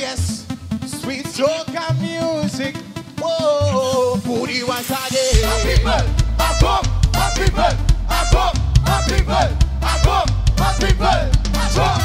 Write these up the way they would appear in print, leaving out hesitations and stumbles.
Yes, sweet soca music. Whoa, booty once again. My people, I come. My people, I come. My people, I come. My people, I come.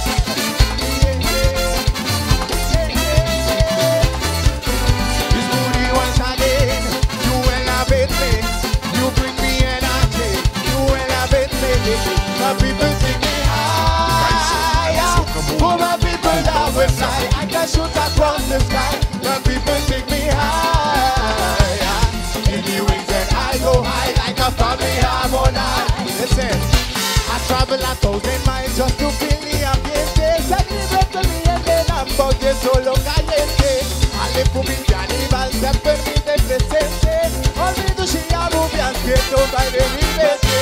This booty once again. You elevate me. You bring me energy. You elevate me. My people take me higher. For my people that will fly, I can shoot across the sky. My people take me higher. In the wings and I go high like a family harmonize. Listen, I travel 1,000 miles just to feel the ambiente. Celebrate to me and then I'm bugging solo caliente. I live for me Carnival, se permite presente. Olvido si Aruba, siento baile liberté.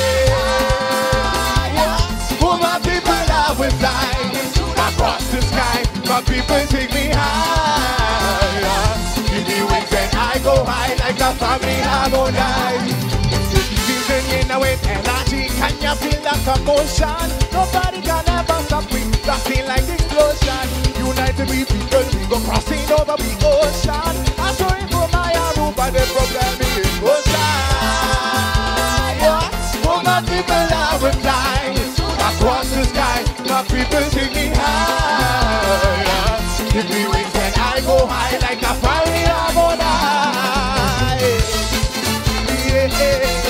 For my people I will fly across the sky. My people take me higher. In the wings and I go high like a family harmonize. Season in a with energy, can you feel the commotion? Nobody can ever stop me, blasting like explosion. United we people, we go crossing over the ocean. I'm sorry for my Aruba, the problem is ocean. For my people I will fly across the sky. My people take me higher. Give me wings and I go high like a fiery harmonize. Yeah,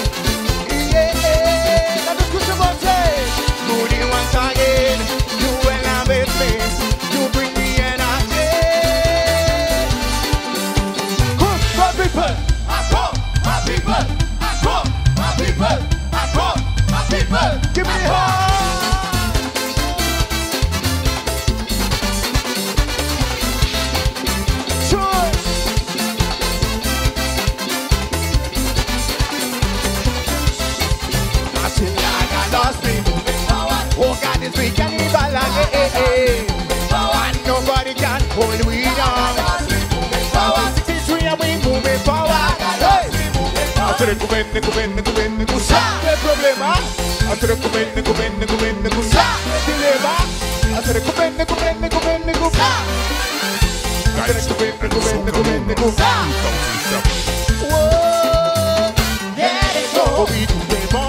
yeah. Let me push up on stage. Booty once again. You elevate me. You bring me energy. Come, my people, I come. My people, I come. My people, I come. My people, Give me heart. Laga lost me. Oh God, it's we Carnival and and nobody can hold we down. 63 and we moving forward. Hey, atere kubende kusa. No problema. Atere kubende kusa. Dilema. Atere kubende kusa. Atere kubende kusa. Whoa, let it go. We do it more.